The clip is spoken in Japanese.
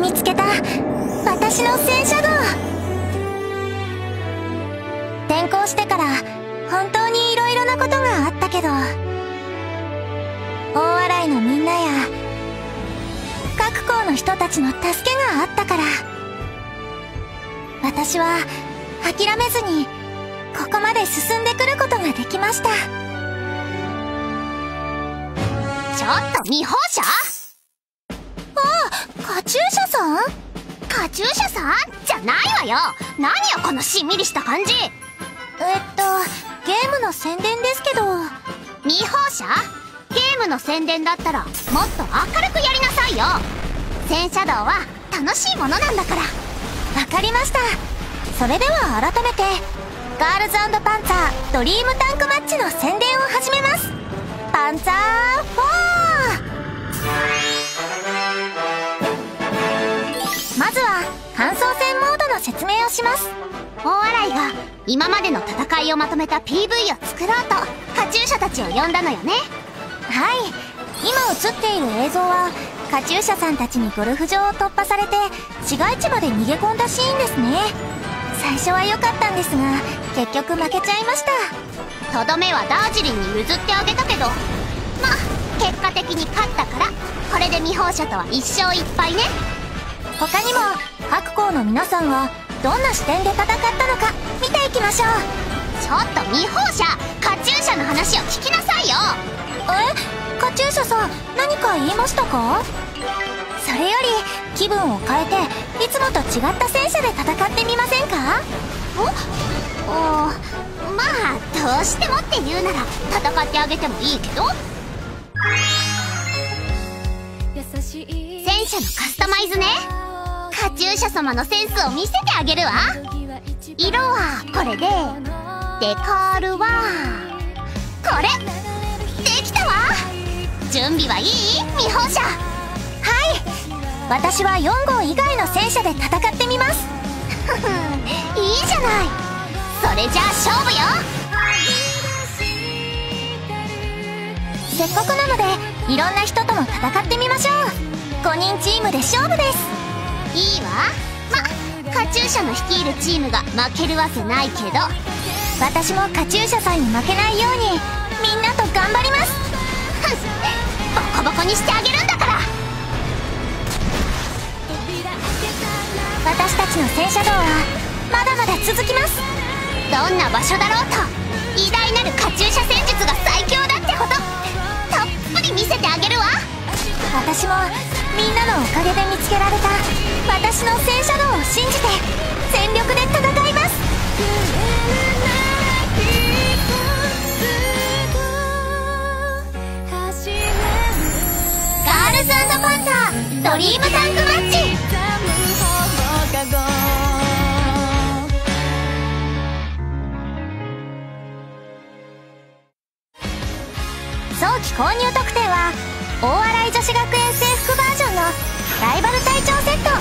見つけた私の戦車道。転校してから本当にいろいろなことがあったけど、大洗のみんなや各校の人たちの助けがあったから、私は諦めずにここまで進んでくることができました。 ちょっと未報者？ カチューシャさん？ カチューシャさんじゃないわよ。何よこのしんみりした感じ。 ゲームの宣伝ですけど。 未報者？ゲームの宣伝だったらもっと明るくやりなさいよ。戦車道は楽しいものなんだから。 わかりました。それでは改めてガールズ&パンツァードリームタンクマッチの宣伝を始めます。パンツァー4。まずは感想戦モードの説明をします。 大洗が今までの戦いをまとめた PV を作ろうとカチューシャたちを呼んだのよね。 はい、今映っている映像はカチューシャさんたちにゴルフ場を突破されて市街地まで逃げ込んだシーンですね。最初は良かったんですが結局負けちゃいました。 とどめはダージリンに譲ってあげたけど、まあ結果的に勝ったからこれで未報者とは1勝1敗ね。 他にも各校の皆さんはどんな視点で戦ったのか見ていきましょう。 ちょっと未報者、カチューシャの話を聞きなさいよ。 カチューシャさん何か言いましたか？それより気分を変えていつもと違った戦車で戦ってみませんか？ まあどうしてもって言うなら戦ってあげてもいいけど。戦車のカスタマイズね。カチューシャ様のセンスを見せてあげるわ。色はこれで、デカールはこれできたわ。準備はいい？未報者。 はい、私は4号以外の戦車で戦ってみます。 いいじゃない。それじゃあ勝負よ。 せっかくなのでいろんな人とも戦ってみましょう。5人チームで勝負です。 いいわ。カチューシャの率いるチームが負けるわけないけど、 私もカチューシャさんに負けないようにみんなと頑張ります。 ボコボコにしてあげるんだから。 私たちの戦車道はまだまだ続きます。 どんな場所だろうと偉大なるカチューシャ戦術が最強だってこと、たっぷり見せてあげるわ。 私もみんなのおかげで見つけられた私の戦車道を信じて全力で戦います。 ガールズ&パンツァードリームタンクマッチ。 早期購入特典は大洗女子学園制服バージョンのライバル隊長セット